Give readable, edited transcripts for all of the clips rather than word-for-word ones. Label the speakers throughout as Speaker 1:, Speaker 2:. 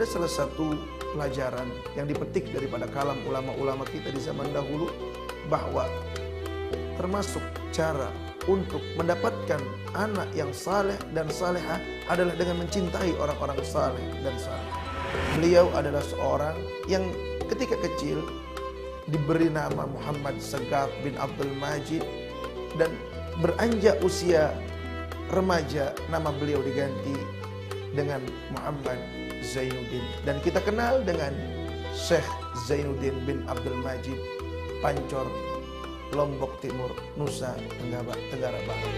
Speaker 1: Ada salah satu pelajaran yang dipetik daripada kalam ulama-ulama kita di zaman dahulu, bahwa termasuk cara untuk mendapatkan anak yang saleh dan salehah adalah dengan mencintai orang-orang saleh dan salehah. Beliau adalah seorang yang ketika kecil diberi nama Muhammad Sagaf bin Abdul Majid, dan beranjak usia remaja nama beliau diganti dengan Muhammad Zainuddin, dan kita kenal dengan Syekh Zainuddin bin Abdul Majid, Pancor, Lombok Timur, Nusa Tenggara Barat.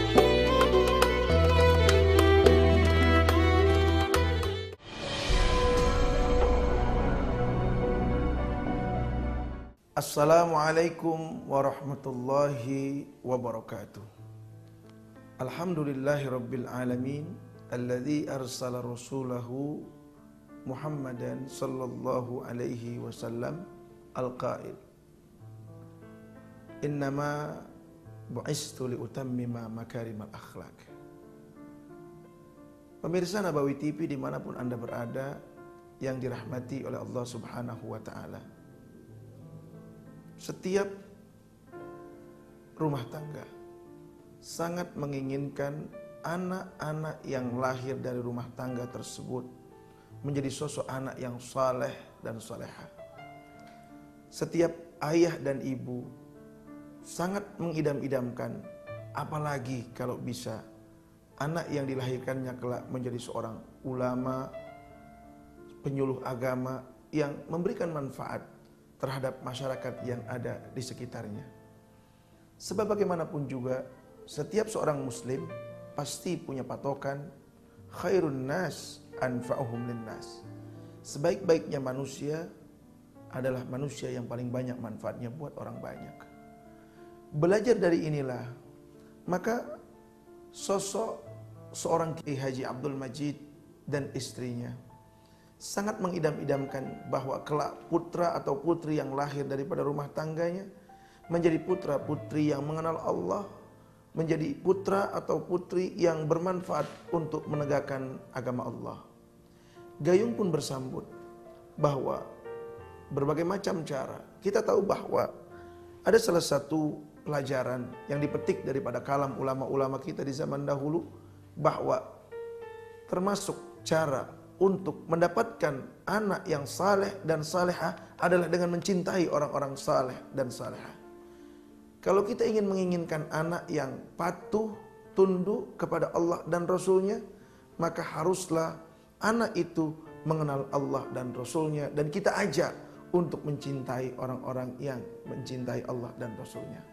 Speaker 1: Assalamualaikum warahmatullahi wabarakatuh. Alhamdulillahi rabbil alamin, alladzi arsala rasulahu Muhammadan sallallahu alaihi wasallam al-qail, innama bu'istu liutammima makarimal akhlak. Pemirsa Nabawi TV dimanapun Anda berada yang dirahmati oleh Allah subhanahu wa ta'ala, setiap rumah tangga sangat menginginkan anak-anak yang lahir dari rumah tangga tersebut menjadi sosok anak yang saleh dan salehah. Setiap ayah dan ibu sangat mengidam-idamkan, apalagi kalau bisa anak yang dilahirkannya kelak menjadi seorang ulama, penyuluh agama yang memberikan manfaat terhadap masyarakat yang ada di sekitarnya. Sebab bagaimanapun juga, setiap seorang muslim pasti punya patokan khairun nas anfa'uhum linnas. Sebaik-baiknya manusia adalah manusia yang paling banyak manfaatnya buat orang banyak. Belajar dari inilah, maka sosok seorang Kiai Haji Abdul Majid dan istrinya sangat mengidam-idamkan bahwa kelak putra atau putri yang lahir daripada rumah tangganya menjadi putra putri yang mengenal Allah, menjadi putra atau putri yang bermanfaat untuk menegakkan agama Allah. Gayung pun bersambut bahwa berbagai macam cara, kita tahu bahwa ada salah satu pelajaran yang dipetik daripada kalam ulama-ulama kita di zaman dahulu, bahwa termasuk cara untuk mendapatkan anak yang saleh dan salehah adalah dengan mencintai orang-orang saleh dan salehah. Kalau kita ingin menginginkan anak yang patuh, tunduk kepada Allah dan Rasulnya, maka haruslah anak itu mengenal Allah dan Rasulnya, dan kita ajak untuk mencintai orang-orang yang mencintai Allah dan Rasulnya.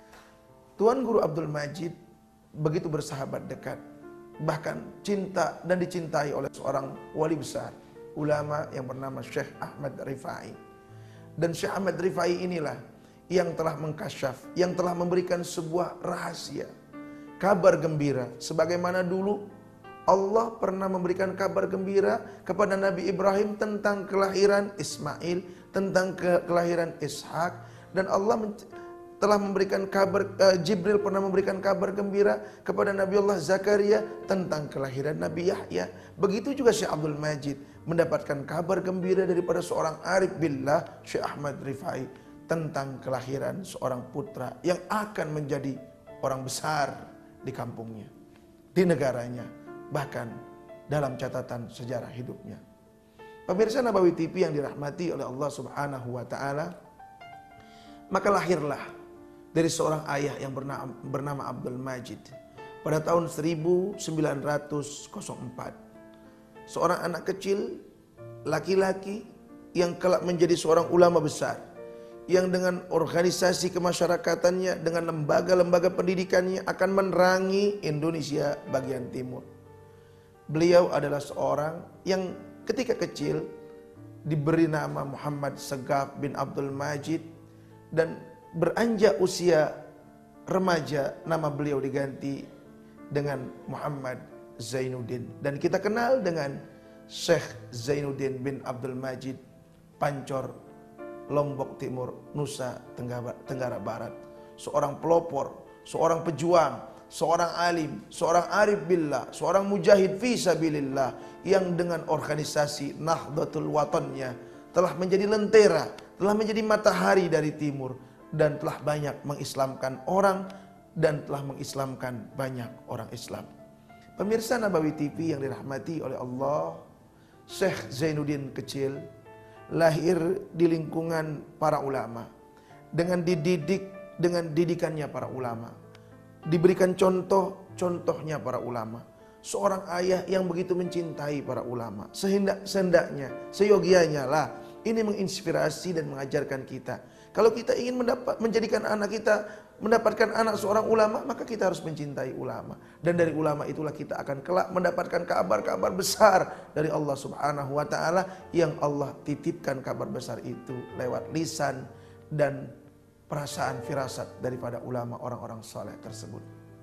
Speaker 1: Tuan Guru Abdul Majid begitu bersahabat dekat, bahkan cinta dan dicintai oleh seorang wali besar, ulama yang bernama Syekh Ahmad Rifai. Dan Syekh Ahmad Rifai inilah yang telah mengkasyaf, yang telah memberikan sebuah rahasia, kabar gembira, sebagaimana dulu Allah pernah memberikan kabar gembira kepada Nabi Ibrahim tentang kelahiran Ismail, tentang kelahiran Ishak, dan Allah telah memberikan kabar, Jibril pernah memberikan kabar gembira kepada Nabi Allah Zakaria tentang kelahiran Nabi Yahya. Begitu juga Syekh Abdul Majid mendapatkan kabar gembira daripada seorang arif billah, Syekh Ahmad Rifai, tentang kelahiran seorang putra yang akan menjadi orang besar di kampungnya, di negaranya, bahkan dalam catatan sejarah hidupnya. Pemirsa Nabawi TV yang dirahmati oleh Allah subhanahu wa ta'ala, maka lahirlah dari seorang ayah yang bernama Abdul Majid pada tahun 1904. Seorang anak kecil laki-laki yang kelak menjadi seorang ulama besar, yang dengan organisasi kemasyarakatannya, dengan lembaga-lembaga pendidikannya akan menerangi Indonesia bagian timur. Beliau adalah seorang yang ketika kecil diberi nama Muhammad Sagaf bin Abdul Majid, dan beranjak usia remaja nama beliau diganti dengan Muhammad Zainuddin, dan kita kenal dengan Syekh Zainuddin bin Abdul Majid, Pancor, Lombok Timur, Nusa Tenggara Barat. Seorang pelopor, seorang pejuang, seorang alim, seorang arif billah, seorang mujahid fi sabilillah yang dengan organisasi Nahdlatul Watannya telah menjadi lentera, telah menjadi matahari dari timur dan telah banyak mengislamkan orang dan telah mengislamkan banyak orang Islam. Pemirsa Nabawi TV yang dirahmati oleh Allah, Syekh Zainuddin Kecil lahir di lingkungan para ulama, dengan dididik dengan didikannya para ulama, diberikan contohnya para ulama. Seorang ayah yang begitu mencintai para ulama, sehendaknya, seyogianya lah ini menginspirasi dan mengajarkan kita. Kalau kita ingin menjadikan anak kita mendapatkan anak seorang ulama, maka kita harus mencintai ulama. Dan dari ulama itulah kita akan kelak mendapatkan kabar-kabar besar dari Allah Subhanahu wa taala, yang Allah titipkan kabar besar itu lewat lisan dan perasaan firasat daripada ulama orang-orang saleh tersebut.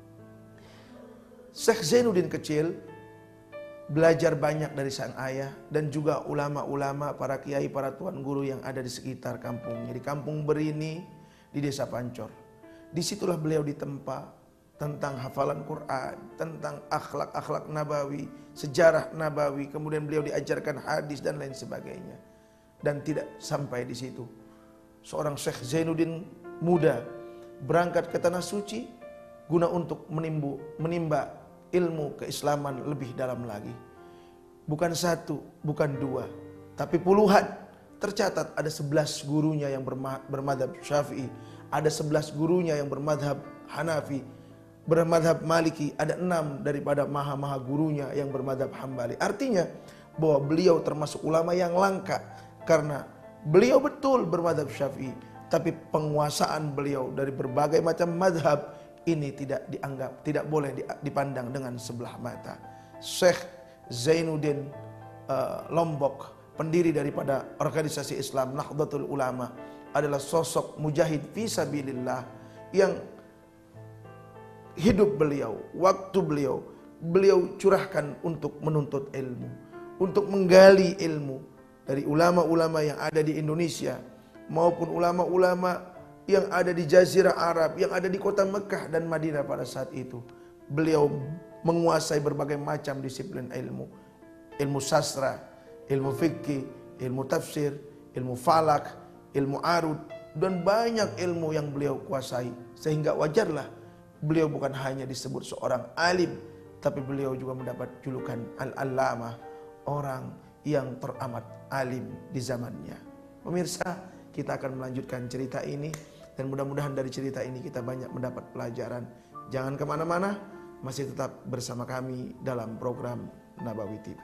Speaker 1: Syekh Zainuddin Kecil belajar banyak dari sang ayah dan juga ulama-ulama, para kiai, para tuan guru yang ada di sekitar kampungnya. Di kampung Berini, di desa Pancor. Disitulah beliau ditempa tentang hafalan Quran, tentang akhlak-akhlak nabawi, sejarah nabawi. Kemudian beliau diajarkan hadis dan lain sebagainya. Dan tidak sampai di situ, seorang Syekh Zainuddin muda berangkat ke tanah suci guna untuk menimba ilmu keislaman lebih dalam lagi. Bukan satu, bukan dua, tapi puluhan. Tercatat ada 11 gurunya yang bermadhab Syafi'i, ada 11 gurunya yang bermadhab Hanafi, bermadhab Maliki, ada 6 daripada maha gurunya yang bermadhab Hambali. Artinya bahwa beliau termasuk ulama yang langka, karena beliau betul bermadhab Syafi'i, tapi penguasaan beliau dari berbagai macam madhab ini tidak dianggap, tidak boleh dipandang dengan sebelah mata. Syekh Zainuddin Lombok, pendiri daripada organisasi Islam Nahdlatul Ulama, adalah sosok mujahid fi sabilillah yang hidup beliau, waktu beliau curahkan untuk menuntut ilmu, untuk menggali ilmu dari ulama-ulama yang ada di Indonesia maupun ulama-ulama yang ada di Jazirah Arab, yang ada di kota Mekah dan Madinah pada saat itu. Beliau menguasai berbagai macam disiplin ilmu, ilmu sastra, ilmu fikih, ilmu tafsir, ilmu falak, ilmu arud, dan banyak ilmu yang beliau kuasai. Sehingga wajarlah beliau bukan hanya disebut seorang alim, tapi beliau juga mendapat julukan al-allamah, orang yang teramat alim di zamannya. Pemirsa, kita akan melanjutkan cerita ini, dan mudah-mudahan dari cerita ini kita banyak mendapat pelajaran. Jangan kemana-mana, masih tetap bersama kami dalam program Nabawi TV.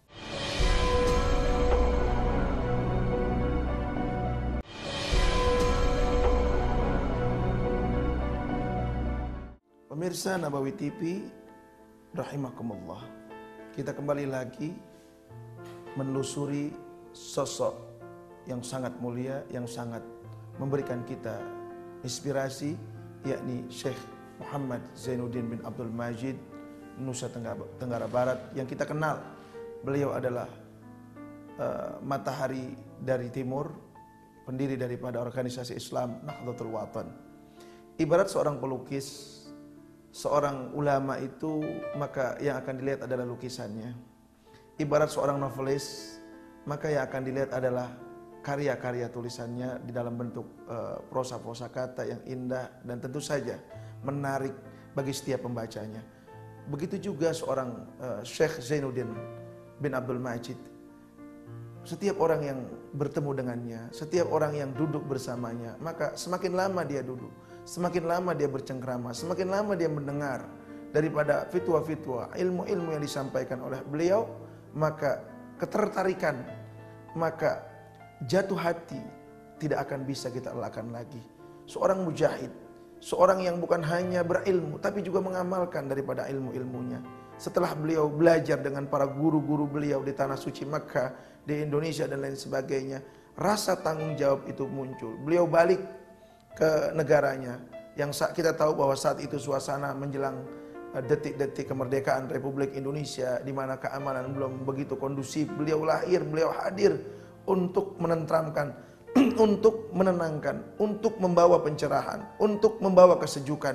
Speaker 1: Pemirsa Nabawi TV rahimakumullah, kita kembali lagi menelusuri sosok yang sangat mulia, yang sangat memberikan kita inspirasi, yakni Syekh Muhammad Zainuddin bin Abdul Majid, Nusa Tenggara Barat, yang kita kenal. Beliau adalah matahari dari timur, pendiri daripada organisasi Islam Nahdlatul Watan. Ibarat seorang pelukis, seorang ulama itu, maka yang akan dilihat adalah lukisannya. Ibarat seorang novelis, maka yang akan dilihat adalah karya-karya tulisannya di dalam bentuk prosa-prosa kata yang indah dan tentu saja menarik bagi setiap pembacanya. Begitu juga seorang Syekh Zainuddin bin Abdul Majid. Setiap orang yang bertemu dengannya, setiap orang yang duduk bersamanya, maka semakin lama dia duduk, semakin lama dia bercengkrama, semakin lama dia mendengar daripada fitwa-fitwa, ilmu-ilmu yang disampaikan oleh beliau, maka ketertarikan, maka jatuh hati tidak akan bisa kita elakkan lagi. Seorang mujahid, seorang yang bukan hanya berilmu tapi juga mengamalkan daripada ilmu-ilmunya. Setelah beliau belajar dengan para guru-guru beliau di tanah suci Makkah, di Indonesia dan lain sebagainya, rasa tanggung jawab itu muncul. Beliau balik ke negaranya yang kita tahu bahwa saat itu suasana menjelang detik-detik kemerdekaan Republik Indonesia, di mana keamanan belum begitu kondusif. Beliau lahir, beliau hadir untuk menenteramkan, untuk menenangkan, untuk membawa pencerahan, untuk membawa kesejukan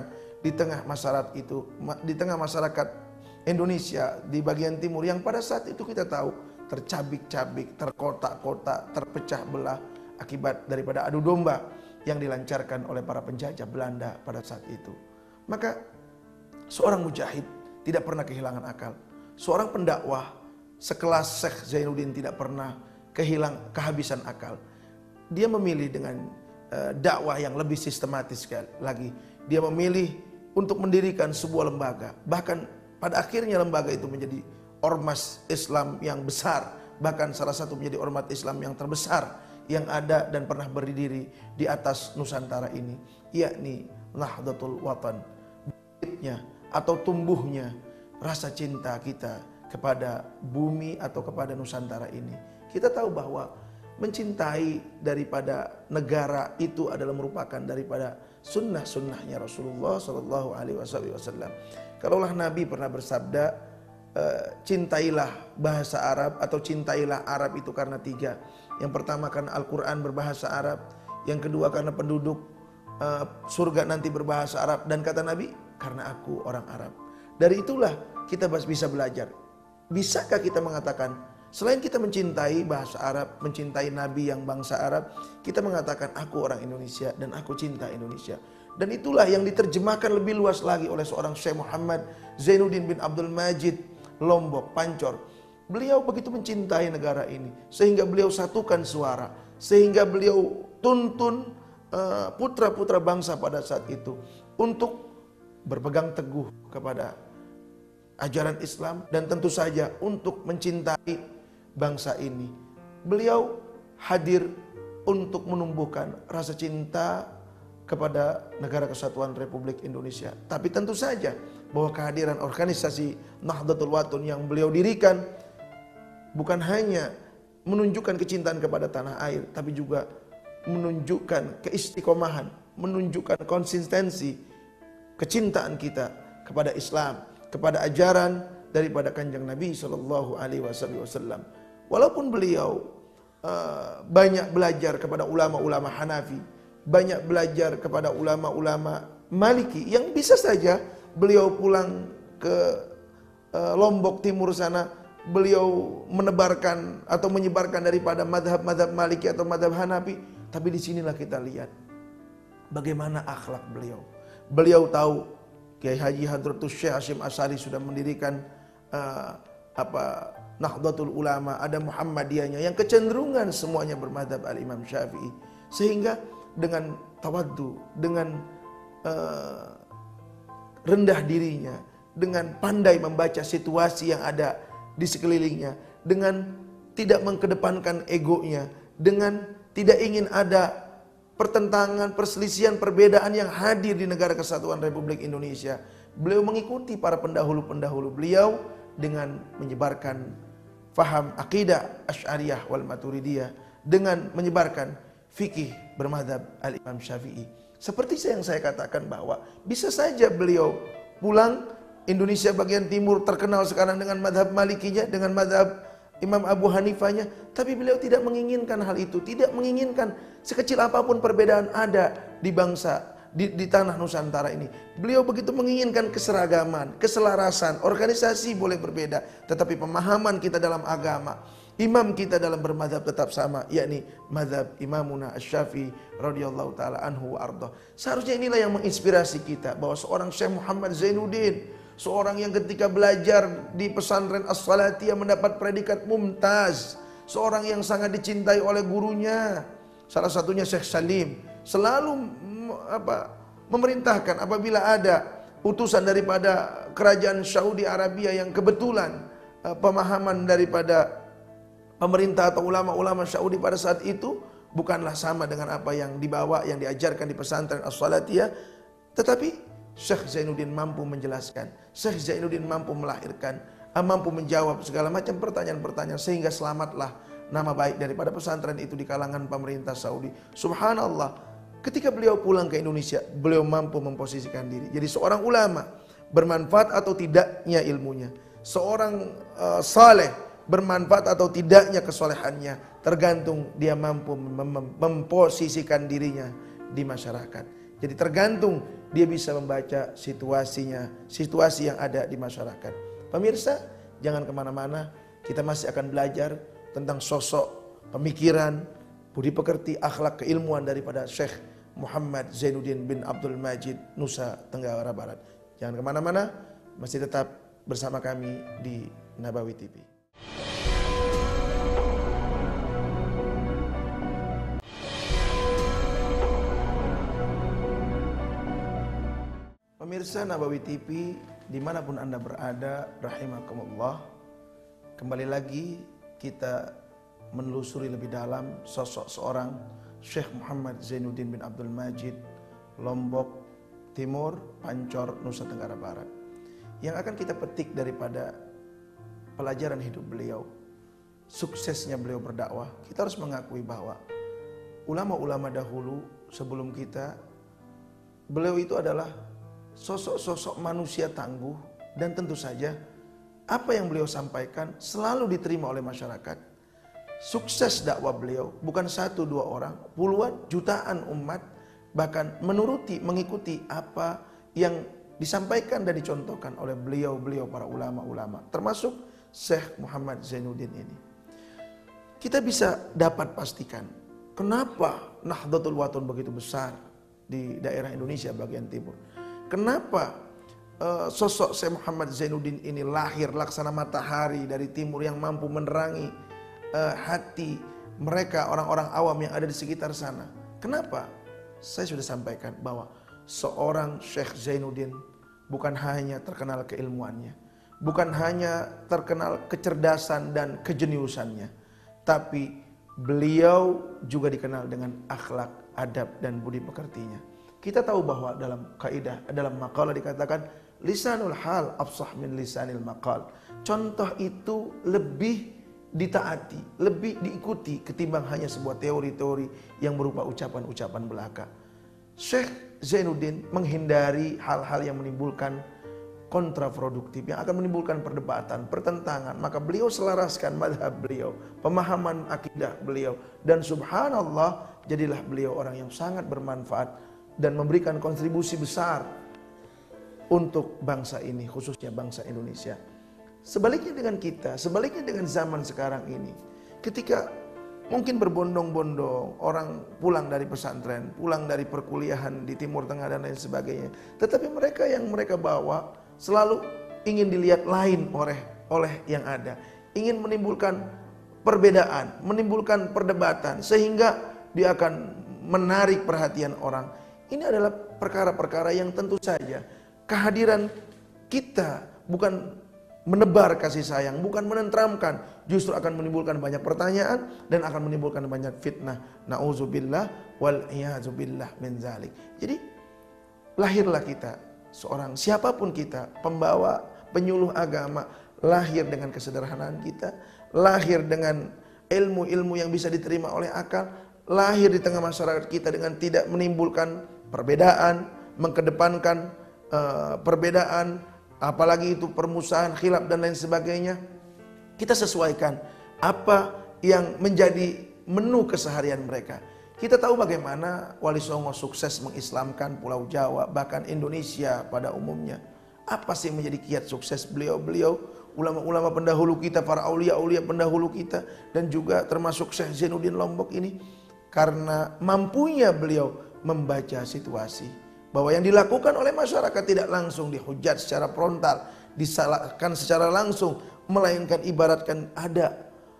Speaker 1: di tengah masyarakat itu, di tengah masyarakat Indonesia di bagian timur yang pada saat itu kita tahu tercabik-cabik, terkotak-kotak, terpecah belah akibat daripada adu domba yang dilancarkan oleh para penjajah Belanda pada saat itu. Maka seorang mujahid tidak pernah kehilangan akal. Seorang pendakwah sekelas Syekh Zainuddin tidak pernah kehabisan akal. Dia memilih dengan dakwah yang lebih sistematis lagi. Dia memilih untuk mendirikan sebuah lembaga. Bahkan pada akhirnya lembaga itu menjadi ormas Islam yang besar. Bahkan salah satu menjadi ormas Islam yang terbesar yang ada dan pernah berdiri di atas Nusantara ini, yakni Nahdlatul Watan. Bangkitnya atau tumbuhnya rasa cinta kita kepada bumi atau kepada Nusantara ini. Kita tahu bahwa mencintai daripada negara itu adalah merupakan daripada sunnah-sunnahnya Rasulullah Sallallahu Alaihi Wasallam. Kalaulah Nabi pernah bersabda, cintailah bahasa Arab atau cintailah Arab itu karena tiga. Yang pertama karena Al-Quran berbahasa Arab, yang kedua karena penduduk surga nanti berbahasa Arab, dan kata Nabi karena aku orang Arab. Dari itulah kita bisa belajar. Bisakah kita mengatakan selain kita mencintai bahasa Arab, mencintai Nabi yang bangsa Arab, kita mengatakan aku orang Indonesia dan aku cinta Indonesia. Dan itulah yang diterjemahkan lebih luas lagi oleh seorang Syekh Muhammad Zainuddin bin Abdul Majid Lombok, Pancor. Beliau begitu mencintai negara ini sehingga beliau satukan suara, sehingga beliau tuntun putra-putra bangsa pada saat itu untuk berpegang teguh kepada ajaran Islam dan tentu saja untuk mencintai bangsa ini. Beliau hadir untuk menumbuhkan rasa cinta kepada Negara Kesatuan Republik Indonesia. Tapi tentu saja bahwa kehadiran organisasi Nahdlatul Watan yang beliau dirikan bukan hanya menunjukkan kecintaan kepada tanah air, tapi juga menunjukkan keistiqomahan, menunjukkan konsistensi kecintaan kita kepada Islam, kepada ajaran daripada Kanjeng Nabi Sallallahu Alaihi Wasallam. Walaupun beliau banyak belajar kepada ulama-ulama Hanafi, banyak belajar kepada ulama-ulama Maliki, yang bisa saja beliau pulang ke Lombok Timur sana, beliau menebarkan atau menyebarkan daripada madhab-madhab Maliki atau madhab Hanafi. Tapi disinilah kita lihat bagaimana akhlak beliau. Beliau tahu Kiai Haji Hadratus Syekh Hasyim Asy'ari sudah mendirikan Nahdlatul Ulama, ada Muhammadiyahnya yang kecenderungan semuanya bermadhab Al-Imam Syafi'i. Sehingga dengan tawaddu, dengan rendah dirinya, dengan pandai membaca situasi yang ada di sekelilingnya, dengan tidak mengkedepankan egonya, dengan tidak ingin ada pertentangan, perselisihan, perbedaan yang hadir di Negara Kesatuan Republik Indonesia. Beliau mengikuti para pendahulu-pendahulu beliau dengan menyebarkan faham akidah Asy'ariyah wal Maturidiyah, dengan menyebarkan fikih bermadhab Al-Imam Syafi'i. Seperti yang saya katakan bahwa bisa saja beliau pulang, Indonesia bagian timur terkenal sekarang dengan madhab Malikinya, dengan madhab Imam Abu Hanifahnya, tapi beliau tidak menginginkan hal itu, tidak menginginkan sekecil apapun perbedaan ada di bangsa, di tanah Nusantara ini. Beliau begitu menginginkan keseragaman, keselarasan. Organisasi boleh berbeda, tetapi pemahaman kita dalam agama, imam kita dalam bermadhab tetap sama, yakni madhab Imamuna Asy-Syafi'i radhiyallahu taala anhu wa ardhah. Seharusnya inilah yang menginspirasi kita, bahwa seorang Syekh Muhammad Zainuddin, seorang yang ketika belajar di pesantren As-Salatiyah mendapat predikat mumtaz, seorang yang sangat dicintai oleh gurunya, salah satunya Syekh Salim, selalu memerintahkan apabila ada utusan daripada kerajaan Saudi Arabia yang kebetulan pemahaman daripada pemerintah atau ulama-ulama Saudi pada saat itu bukanlah sama dengan apa yang dibawa, yang diajarkan di pesantren As-Salatiyah, tetapi Syekh Zainuddin mampu menjelaskan, Syekh Zainuddin mampu melahirkan, mampu menjawab segala macam pertanyaan-pertanyaan, sehingga selamatlah nama baik daripada pesantren itu di kalangan pemerintah Saudi. Subhanallah, ketika beliau pulang ke Indonesia, beliau mampu memposisikan diri jadi seorang ulama, bermanfaat atau tidaknya ilmunya, seorang saleh, bermanfaat atau tidaknya kesolehannya, tergantung dia mampu memposisikan dirinya di masyarakat. Jadi tergantung dia bisa membaca situasinya, situasi yang ada di masyarakat. Pemirsa, jangan kemana-mana. Kita masih akan belajar tentang sosok, pemikiran, budi pekerti, akhlak, keilmuan daripada Syekh Muhammad Zainuddin bin Abdul Majid, Nusa Tenggara Barat. Jangan kemana-mana, masih tetap bersama kami di Nabawi TV. Pemirsa Nabawi TV, dimanapun Anda berada, rahimakumullah. Kembali lagi kita menelusuri lebih dalam sosok seorang Syekh Muhammad Zainuddin bin Abdul Majid, Lombok Timur, Pancor, Nusa Tenggara Barat. Yang akan kita petik daripada pelajaran hidup beliau, suksesnya beliau berdakwah, kita harus mengakui bahwa ulama-ulama dahulu sebelum kita, beliau itu adalah sosok-sosok manusia tangguh, dan tentu saja apa yang beliau sampaikan selalu diterima oleh masyarakat. Sukses dakwah beliau bukan 1-2 orang, puluhan jutaan umat bahkan mengikuti apa yang disampaikan dan dicontohkan oleh beliau para ulama-ulama, termasuk Syekh Muhammad Zainuddin ini. Kita bisa dapat pastikan kenapa Nahdlatul Wathon begitu besar di daerah Indonesia bagian timur. Kenapa sosok Syekh Muhammad Zainuddin ini lahir laksana matahari dari timur yang mampu menerangi hati mereka orang-orang awam yang ada di sekitar sana. Kenapa? Saya sudah sampaikan bahwa seorang Syekh Zainuddin bukan hanya terkenal keilmuannya, bukan hanya terkenal kecerdasan dan kejeniusannya, tapi beliau juga dikenal dengan akhlak, adab, dan budi pekertinya. Kita tahu bahwa dalam kaidah, dalam makalah dikatakan lisanul hal afsah min lisanil maqal. Contoh itu lebih ditaati, lebih diikuti ketimbang hanya sebuah teori-teori yang berupa ucapan-ucapan belaka. Syekh Zainuddin menghindari hal-hal yang menimbulkan kontraproduktif, yang akan menimbulkan perdebatan, pertentangan. Maka beliau selaraskan madhab beliau, pemahaman akidah beliau, dan subhanallah jadilah beliau orang yang sangat bermanfaat dan memberikan kontribusi besar untuk bangsa ini, khususnya bangsa Indonesia. Sebaliknya dengan kita, sebaliknya dengan zaman sekarang ini, ketika mungkin berbondong-bondong orang pulang dari pesantren, pulang dari perkuliahan di Timur Tengah dan lain sebagainya, tetapi mereka yang mereka bawa selalu ingin dilihat lain oleh yang ada, ingin menimbulkan perbedaan, menimbulkan perdebatan, sehingga dia akan menarik perhatian orang. Ini adalah perkara-perkara yang tentu saja kehadiran kita bukan menebar kasih sayang, bukan menenteramkan, justru akan menimbulkan banyak pertanyaan dan akan menimbulkan banyak fitnah. Nauzubillah wal iyazubillah min zalik. Jadi lahirlah kita, seorang siapapun kita, pembawa, penyuluh agama, lahir dengan kesederhanaan kita, lahir dengan ilmu-ilmu yang bisa diterima oleh akal, lahir di tengah masyarakat kita dengan tidak menimbulkan perbedaan, mengkedepankan perbedaan, apalagi itu permusuhan, khilaf dan lain sebagainya. Kita sesuaikan apa yang menjadi menu keseharian mereka. Kita tahu bagaimana Wali Songo sukses mengislamkan Pulau Jawa, bahkan Indonesia pada umumnya. Apa sih yang menjadi kiat sukses beliau-beliau, ulama-ulama pendahulu kita, para aulia-aulia pendahulu kita, dan juga termasuk Syekh Zainuddin Lombok ini? Karena mampunya beliau membaca situasi, bahwa yang dilakukan oleh masyarakat tidak langsung dihujat secara frontal, disalahkan secara langsung, melainkan ibaratkan ada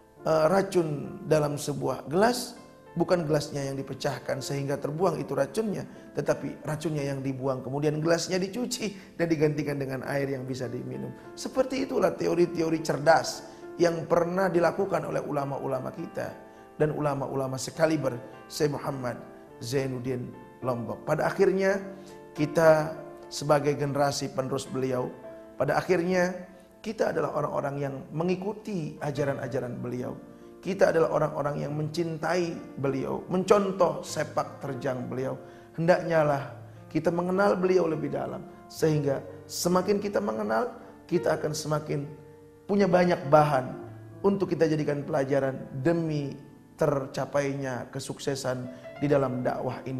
Speaker 1: racun dalam sebuah gelas, bukan gelasnya yang dipecahkan sehingga terbuang itu racunnya, tetapi racunnya yang dibuang, kemudian gelasnya dicuci dan digantikan dengan air yang bisa diminum. Seperti itulah teori-teori cerdas yang pernah dilakukan oleh ulama-ulama kita dan ulama-ulama sekaliber Syekh Muhammad Zainuddin Lombok. Pada akhirnya kita sebagai generasi penerus beliau, pada akhirnya kita adalah orang-orang yang mengikuti ajaran-ajaran beliau. Kita adalah orang-orang yang mencintai beliau, mencontoh sepak terjang beliau. Hendaknya lah kita mengenal beliau lebih dalam, sehingga semakin kita mengenal, kita akan semakin punya banyak bahan untuk kita jadikan pelajaran demi tercapainya kesuksesan di dalam dakwah ini.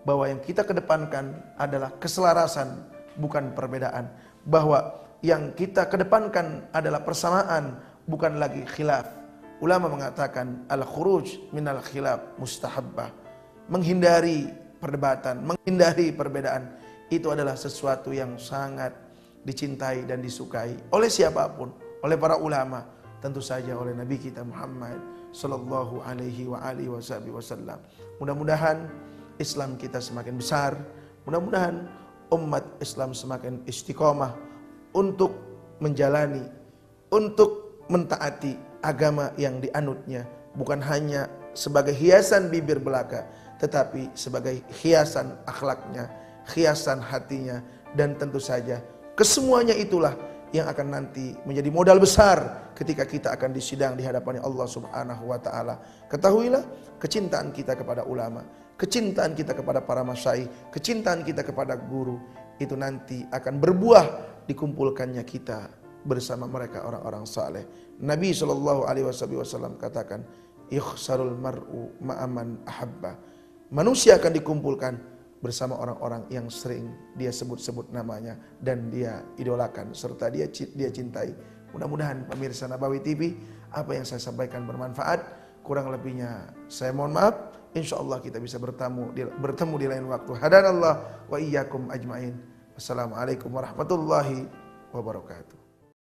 Speaker 1: bahwa yang kita kedepankan adalah keselarasan, bukan perbedaan. Bahwa yang kita kedepankan adalah persamaan, bukan lagi khilaf. Ulama mengatakan al-khuruj minal khilaf mustahabbah. Menghindari perdebatan, menghindari perbedaan, itu adalah sesuatu yang sangat dicintai dan disukai oleh siapapun, oleh para ulama, tentu saja oleh Nabi kita Muhammad sallallahu alaihi wa alihi wasallam. Mudah-mudahan Islam kita semakin besar, mudah-mudahan umat Islam semakin istiqomah untuk menjalani, untuk mentaati agama yang dianutnya, bukan hanya sebagai hiasan bibir belaka, tetapi sebagai hiasan akhlaknya, hiasan hatinya, dan tentu saja kesemuanya itulah yang akan nanti menjadi modal besar ketika kita akan disidang di hadapan Allah Subhanahu wa taala. Ketahuilah, kecintaan kita kepada ulama, kecintaan kita kepada para masyayikh, kecintaan kita kepada guru, itu nanti akan berbuah dikumpulkannya kita bersama mereka orang-orang saleh. Nabi sallallahu alaihi wasallam katakan, "Yukhsarul mar'u ma'aman ahabba." Manusia akan dikumpulkan bersama orang-orang yang sering dia sebut-sebut namanya dan dia idolakan serta dia cintai. Mudah-mudahan pemirsa Nabawi TV, apa yang saya sampaikan bermanfaat. Kurang lebihnya saya mohon maaf. Insyaallah kita bisa bertemu di lain waktu. Hadanallah wa iyyakum ajmain. Wassalamualaikum warahmatullahi wabarakatuh.